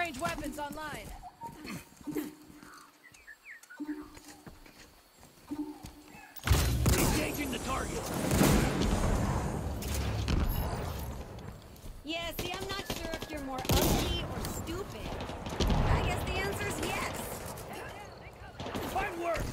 Long-range weapons online. Engaging the target. Yeah, see, I'm not sure if you're more ugly or stupid. I guess the answer's yes. Fine work.